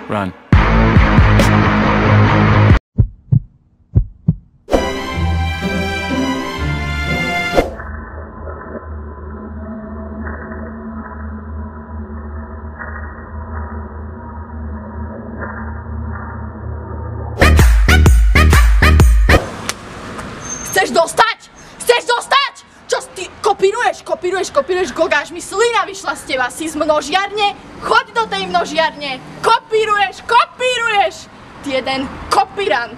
Run. Chceš dostať? Chceš dostať? Čo ty kopíruješ, Gogáš, mi slina vyšla z teba, si z množiarne? Choď do tej množiarne! Kopíruješ! Ty jeden kopírant!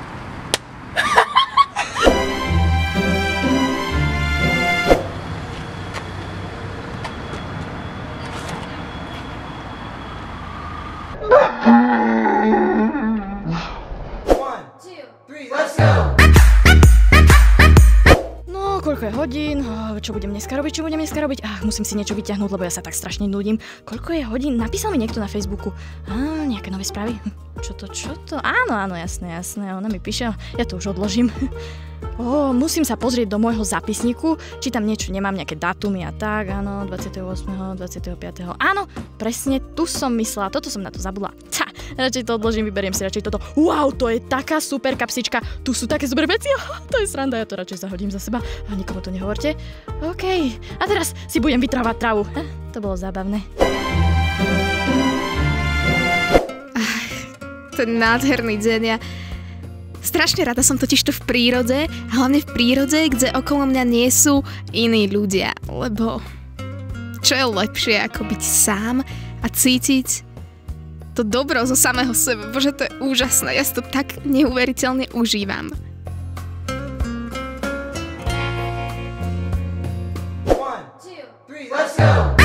Koľko je hodín? Čo budem dneska robiť? Musím si niečo vyťahnuť, lebo ja sa tak strašne nudím. Koľko je hodín? Napísal mi niekto na Facebooku. Nejaké nové správy? Čo to? Áno, jasné. Ona mi píše, ja to už odložím. Musím sa pozrieť do môjho zápisníku, či tam niečo nemám, nejaké dátumy a tak. Áno, 28., 25. Áno, presne, tu som myslela, toto som na to zabudla. Radšej to odložím, vyberiem si radšej toto. Wow, to je taká super kapsička, tu sú také super veci, to je sranda, ja to radšej zahodím za seba a nikomu to nehovorte. OK, a teraz si budem vytrávať trávu. To bolo zábavné. To je nádherný deň, ja strašne rada som totižto v prírode, hlavne v prírode, kde okolo mňa nie sú iní ľudia, lebo čo je lepšie ako byť sám a cítiť to dobro zo samého seba. Bože, to je úžasné, ja si to tak neuveriteľne užívam. One, two, three, let's go!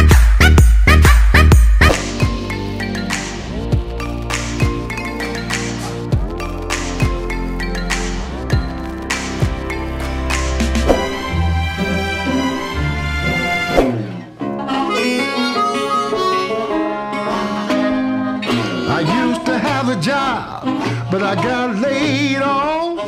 I used to have a job, but I got laid off.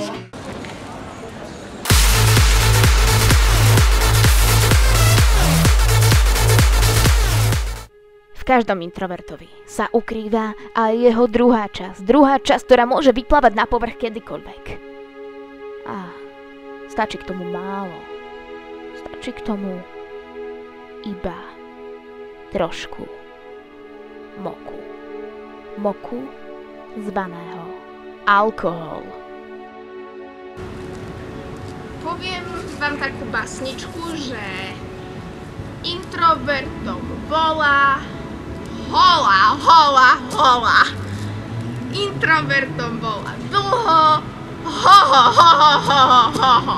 V každom introvertovi sa ukrýva aj jeho druhá časť, ktorá môže vyplávať na povrch kedykoľvek. A stačí k tomu málo. Stačí k tomu iba trošku moku zvaného alkohol. Poviem vám takú basničku, že introvertom bola hola. Introvertom bola dlho, ho.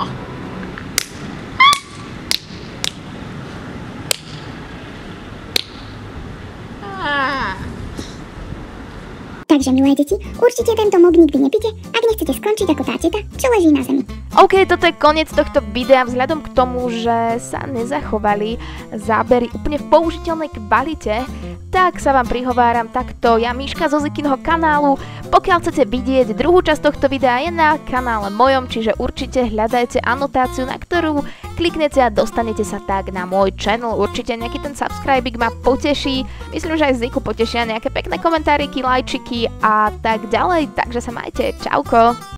Takže, milé deti, určite tento mok nikdy nepite, ak nechcete skončiť ako tá teta, čo leží na zemi. OK, toto je koniec tohto videa vzhľadom k tomu, že sa nezachovali zábery úplne v použiteľnej kvalite, tak sa vám prihováram takto. Ja Miška zo Zikinho kanálu. Pokiaľ chcete vidieť druhú časť tohto videa, je na kanále mojom, čiže určite hľadajte anotáciu, na ktorú kliknete a dostanete sa tak na môj channel. Určite nejaký ten subscribing ma poteší. Myslím, že aj Ziku potešia nejaké pekné komentáriky, lajčiky a tak ďalej. Takže sa majte. Čauko.